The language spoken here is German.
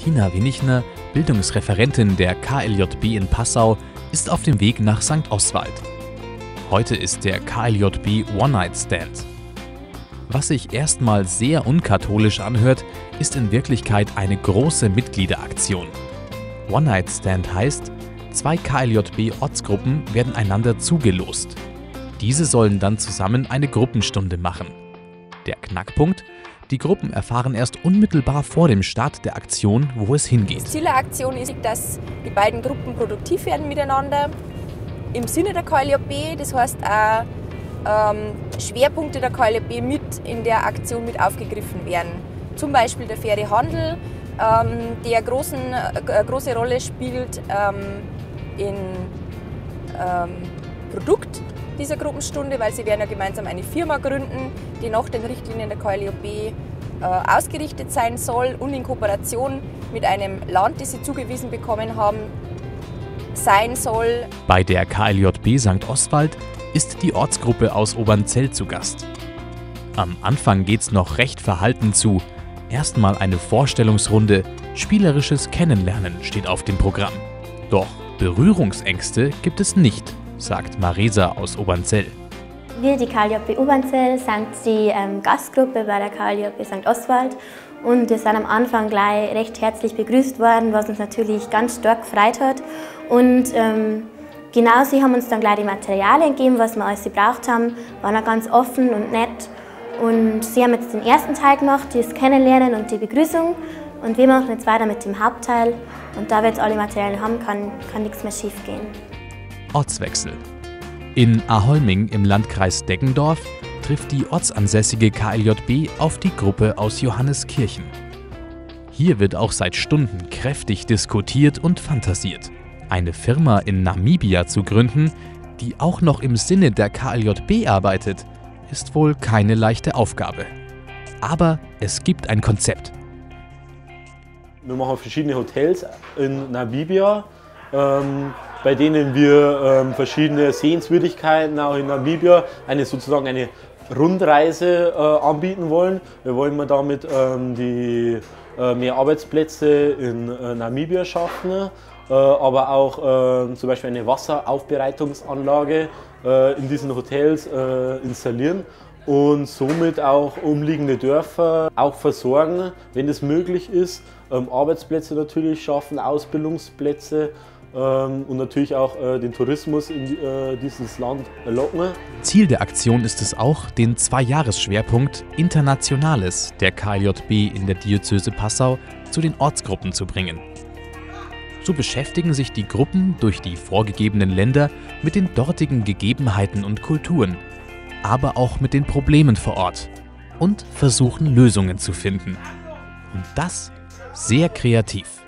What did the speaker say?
Tina Winichner, Bildungsreferentin der KLJB in Passau, ist auf dem Weg nach St. Oswald. Heute ist der KLJB One-Night-Stand. Was sich erstmal sehr unkatholisch anhört, ist in Wirklichkeit eine große Mitgliederaktion. One-Night-Stand heißt, 2 KLJB-Ortsgruppen werden einander zugelost. Diese sollen dann zusammen eine Gruppenstunde machen. Der Knackpunkt: Die Gruppen erfahren erst unmittelbar vor dem Start der Aktion, wo es hingeht. Das Ziel der Aktion ist, dass die beiden Gruppen produktiv werden miteinander im Sinne der KLJB. Das heißt auch Schwerpunkte der KLJB mit in der Aktion mit aufgegriffen werden. Zum Beispiel der faire Handel, der große Rolle spielt im Produkt dieser Gruppenstunde, weil sie werden ja gemeinsam eine Firma gründen, die nach den Richtlinien der KLJB ausgerichtet sein soll und in Kooperation mit einem Land, das sie zugewiesen bekommen haben, sein soll. Bei der KLJB St. Oswald ist die Ortsgruppe aus Obernzell zu Gast. Am Anfang geht's noch recht verhalten zu. Erstmal eine Vorstellungsrunde, spielerisches Kennenlernen steht auf dem Programm. Doch Berührungsängste gibt es nicht, sagt Marisa aus Obernzell. Wir, die KLJB Obernzell, sind die Gastgruppe bei der KLJB St. Oswald und wir sind am Anfang gleich recht herzlich begrüßt worden, was uns natürlich ganz stark gefreut hat. Und genau sie haben uns dann gleich die Materialien gegeben, was wir alles gebraucht haben, waren auch ganz offen und nett. Und sie haben jetzt den ersten Teil gemacht, das Kennenlernen und die Begrüßung. Und wir machen jetzt weiter mit dem Hauptteil. Und da wir jetzt alle Materialien haben, kann nichts mehr schief gehen. Ortswechsel. In Aholming im Landkreis Deggendorf trifft die ortsansässige KLJB auf die Gruppe aus Johanneskirchen. Hier wird auch seit Stunden kräftig diskutiert und fantasiert. Eine Firma in Namibia zu gründen, die auch noch im Sinne der KLJB arbeitet, ist wohl keine leichte Aufgabe. Aber es gibt ein Konzept. Wir machen verschiedene Hotels in Namibia, bei denen wir verschiedene Sehenswürdigkeiten auch in Namibia, sozusagen eine Rundreise anbieten wollen. Wir wollen damit mehr Arbeitsplätze in Namibia schaffen, aber auch zum Beispiel eine Wasseraufbereitungsanlage in diesen Hotels installieren und somit auch umliegende Dörfer auch versorgen, wenn es möglich ist, Arbeitsplätze natürlich schaffen, Ausbildungsplätze und natürlich auch den Tourismus in dieses Land locken. Ziel der Aktion ist es auch, den 2-Jahres-Schwerpunkt Internationales der KLJB in der Diözese Passau zu den Ortsgruppen zu bringen. So beschäftigen sich die Gruppen durch die vorgegebenen Länder mit den dortigen Gegebenheiten und Kulturen, aber auch mit den Problemen vor Ort und versuchen Lösungen zu finden. Und das sehr kreativ.